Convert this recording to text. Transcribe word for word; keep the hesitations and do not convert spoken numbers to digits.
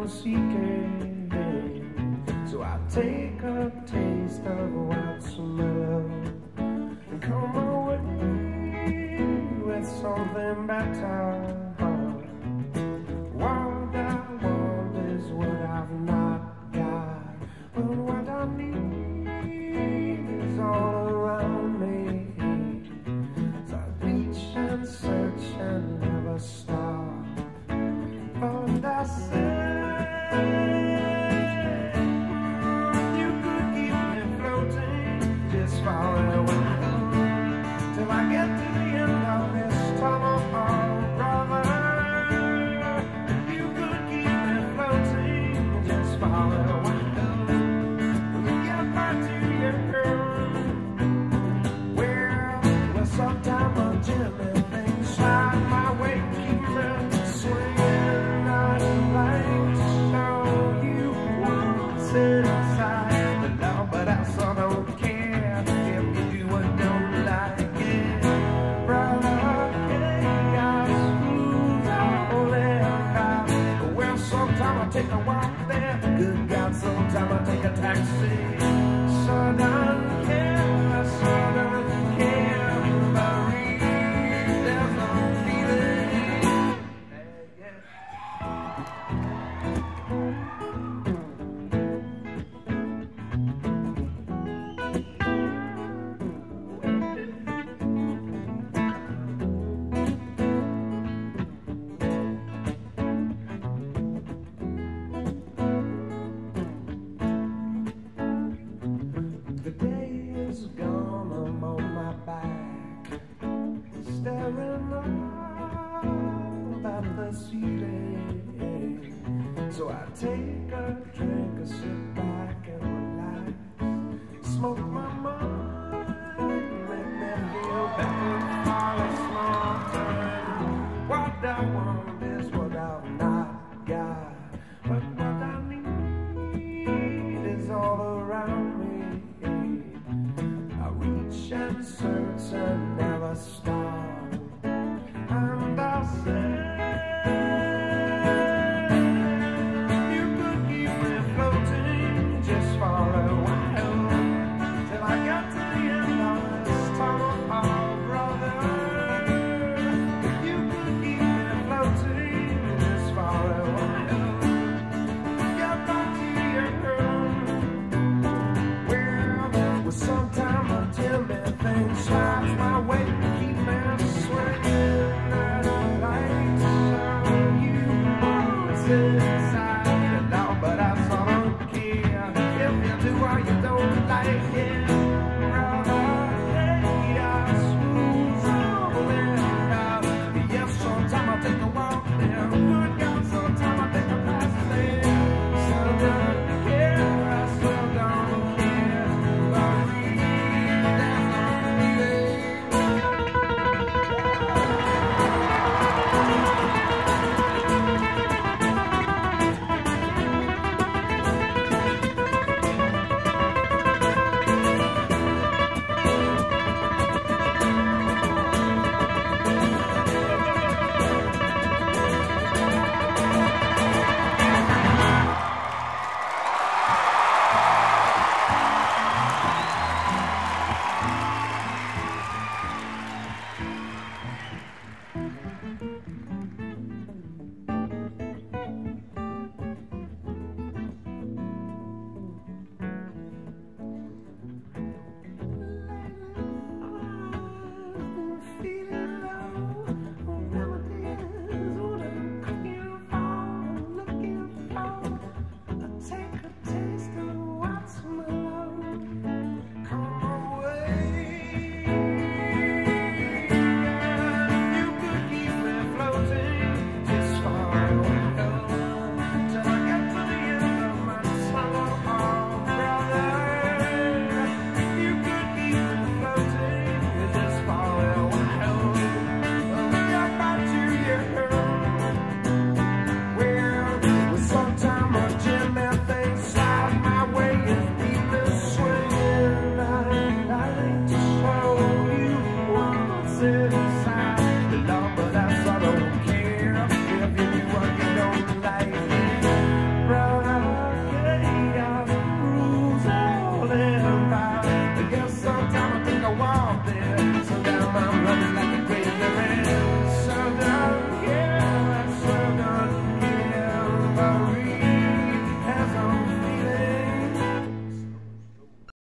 I'm seeking. So I take a taste of what's mellow and come away with something better. What I want is what I've not got, but what I need is all around me. So I reach and search and never stop. But I said you could keep me floating just far away till I get to the end of this tunnel, oh brother. You could keep me floating just far away till we get back to your girl. Well, well, sometime a Jimi thing slide my way, keep me swinging. I'd like to show you what's inside the love, but I so don't care if you do or don't like it, brother. Chaos rules all that. Well, sometime I take a walk there, good God, sometime I take a taxi. So don't care, so don't care, Marie, there's no feeling. Hey, yeah. The day is gone, I'm on my back, staring up at the ceiling. So I take a drink, a sip